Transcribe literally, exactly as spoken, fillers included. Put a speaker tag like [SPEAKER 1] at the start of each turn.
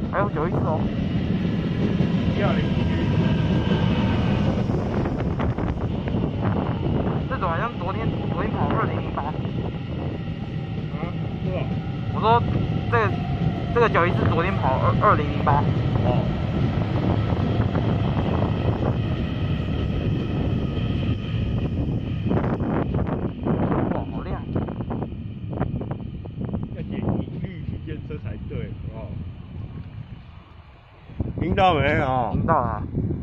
[SPEAKER 1] 还有九一四哦。
[SPEAKER 2] 一二零。
[SPEAKER 1] 这种好像昨天昨天跑二零零八。
[SPEAKER 2] 啊？是哦。
[SPEAKER 1] 我说这个这个九一四昨天跑二二零零八。
[SPEAKER 2] 哦。
[SPEAKER 1] 哇，好亮！
[SPEAKER 2] 要点绿旗舰车才对哦。听到没有？
[SPEAKER 1] 听到了。